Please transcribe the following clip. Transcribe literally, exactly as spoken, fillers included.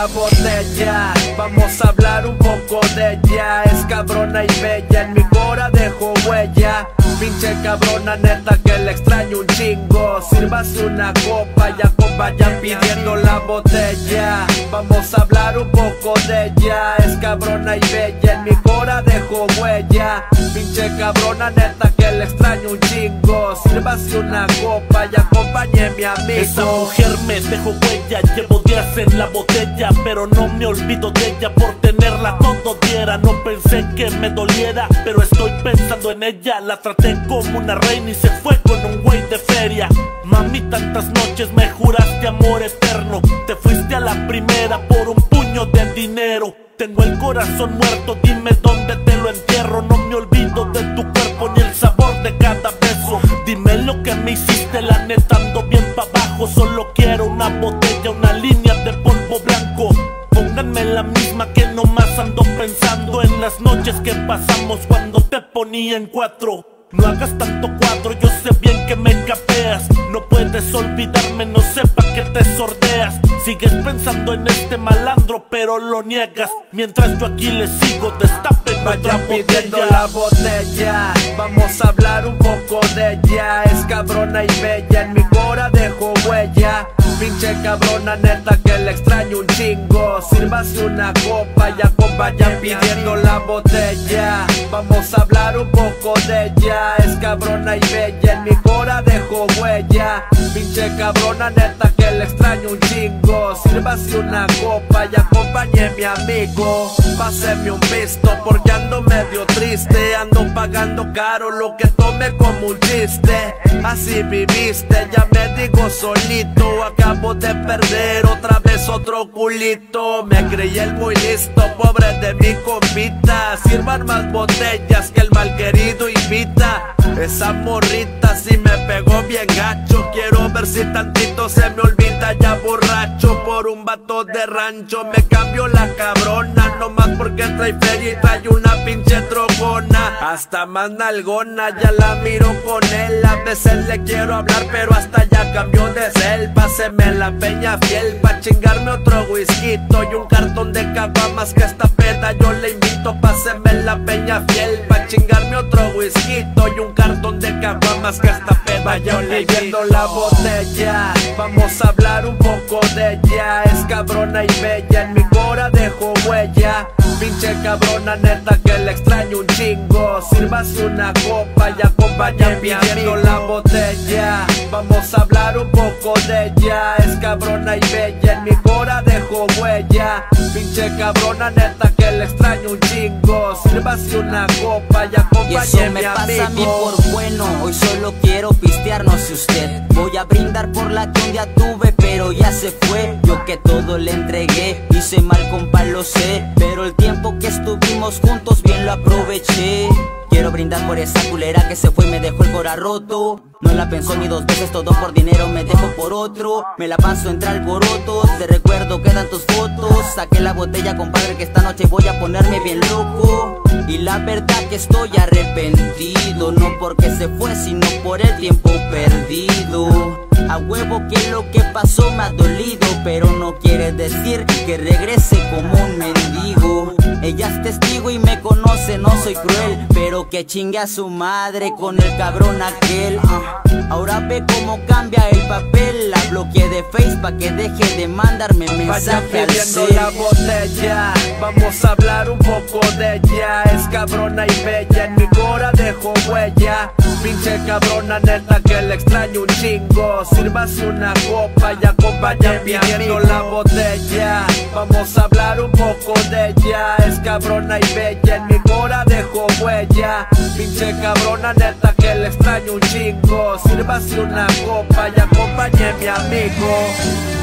la botella, vamos a hablar un poco de ella. Es cabrona y bella, en mi cora dejó huella. Pinche cabrona neta que le extraño un chingo. Sírvase una copa y acompañan pidiendo la botella. Vamos a hablar un poco de ella. Es cabrona y bella, en mi cora dejó huella. Pinche cabrona neta que le extraño un chingo. Sírvase una copa y acompañe mi amigo. Esa mujer me dejó huella, llevo días en la botella, pero no me olvido de ella. Por tenerla todo diera, no pensé que me doliera, pero estoy pensando en ella. La traté como una reina y se fue con un güey de feria. Mami, tantas noches me juraste amor eterno. Te fuiste a la primera por un puño de dinero. Tengo el corazón muerto, dime dónde te lo entierro. No me olvido de tu cuerpo ni el sabor de cada beso. Dime lo que me hiciste, la neta ando bien pa' abajo. Solo quiero una botella, una línea de polvo blanco. Pónganme la misma que nomás ando pensando en las noches que pasamos cuando te ponía en cuatro. No hagas tanto cuadro, yo sé bien que me capeas. No puedes olvidarme, no sepa que te sordeas. Sigues pensando en este malandro, pero lo niegas. Mientras yo aquí le sigo, destapen otra pidiendo botella. la botella, vamos a hablar un poco de ella. Es cabrona y bella, en mi cora dejó huella. Pinche cabrona neta que le extraño un chingo. Sírvase una copa y acompañan pidiendo la botella. Vamos a hablar un poco de ella. Es cabrona y bella, en mi cora dejó huella. Pinche cabrona neta que le extraño un chingo. Sírvase una copa y acompañe mi amigo. Páseme un visto porque ando medio triste. Ando pagando caro lo que tome como un chiste. Así viviste, ya me digo solito. Acabo de perder otra vez otro culito. Me creí el muy listo, pobre de mi compita. Sirvan más botellas que el malquerido invita. Esa morrita sí me pegó bien gacho. Quiero ver si tantito se me olvida ya borracho. Por un vato de rancho me cambio la cabrona. Nomás porque trae feria y trae una pinche trocona. Hasta más nalgona, ya la miro con él. A veces le quiero hablar pero hasta ya cambió de cel. Páseme la peña fiel pa' chingarme otro whisky y un cartón de caguamas que esta peda yo le invito. Páseme la peña fiel pa' chingarme otro whisky y un cartón de caguamas que esta peda yo le invito. La botella, vamos a hablar un poco de ella. Es cabrona y bella, en mi cora dejó huella. Pinche cabrona neta que le extraño un chingo. Sírvase una copa y acompañan pidiendo la botella. Vamos a hablar un poco de ella. Es cabrona y bella, en mi cora dejó huella. Pinche cabrona neta que le extraño un chingo. Sírvase una copa y acompañe y eso me mi pasa amigo. a mí por bueno, hoy solo quiero pistear, no sé usted. Voy a brindar por la que un día tuve, pero ya se fue. Yo que todo le entregué, hice mal compa lo sé, pero el tiempo que estuvimos juntos bien lo aproveché. Quiero brindar por esa culera que se fue y me dejó el cora roto. No la pensó ni dos veces, todo por dinero me dejó por otro. Me la paso entre alborotos, de recuerdo quedan tus fotos. Saqué la botella compadre que esta noche voy a ponerme bien loco. Y la verdad que estoy arrepentido, no porque se fue sino por el tiempo perdido. A huevo que lo que pasó me ha dolido, pero no quiere decir que regrese como un mendigo. Ella es testigo y me conoce, no soy cruel, pero que chingue a su madre con el cabrón aquel. uh. Ahora ve cómo cambia el papel. La bloqueé de Face pa' que deje de mandarme mensaje al pidiendo cel. la botella, vamos a hablar un poco de ella. Es cabrona y bella, en mi cora dejó huella. Pinche cabrona neta que le extraño un chingo. Sírvase una copa y acompañan pidiendo la botella. Vamos a hablar un poco de ella. Es cabrona y bella, en mi cora dejó huella. Pinche cabrona neta que le extraño un chingo. Sírvase una copa y acompañe mi amigo.